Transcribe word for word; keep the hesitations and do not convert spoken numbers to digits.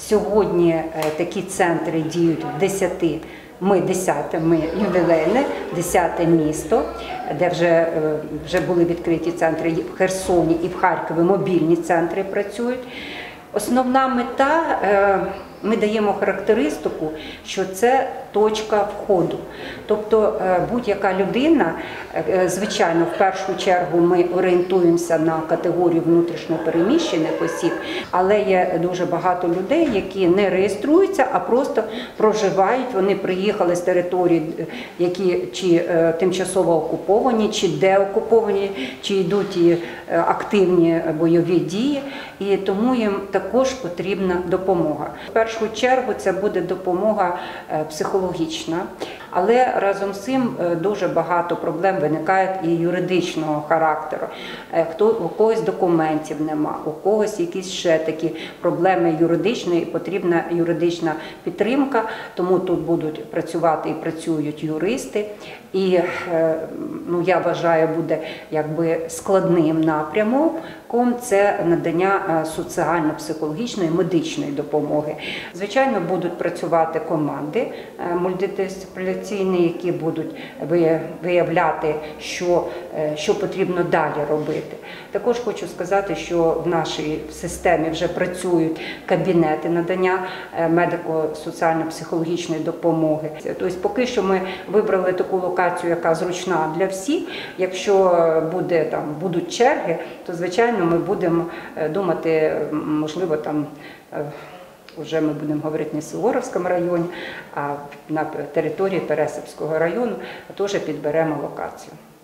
Сьогодні такі центри діють в десяти. Ми десяте, ми ювілейне, десяте місто, де вже, вже були відкриті центри в Херсоні і в Харкові, мобільні центри працюють. Основна мета, ми даємо характеристику, що це точка входу. Тобто будь-яка людина, звичайно, в першу чергу ми орієнтуємося на категорію внутрішньопереміщених осіб, але є дуже багато людей, які не реєструються, а просто проживають, вони приїхали з територій, які чи тимчасово окуповані, чи деокуповані, чи йдуть і активні бойові дії, і тому їм також потрібна допомога. В першу чергу це буде допомога психологічна, але разом з цим дуже багато проблем виникає і юридичного характеру. Хто, у когось документів нема, у когось якісь ще такі проблеми юридичні, потрібна юридична підтримка, тому тут будуть працювати і працюють юристи. І, ну, я вважаю, буде якби складним напрямом це надання соціально-психологічної, медичної допомоги. Звичайно, будуть працювати команди мультидисциплінарні, які будуть виявляти, що, що потрібно далі робити. Також хочу сказати, що в нашій системі вже працюють кабінети надання медико-соціально-психологічної допомоги. Тобто, поки що ми вибрали таку локацію, яка зручна для всіх. Якщо буде, там, будуть черги, то, звичайно, ми будемо думати, можливо, там, вже ми будемо говорити не в Суворовському районі, а на території Пересипського району теж підберемо локацію.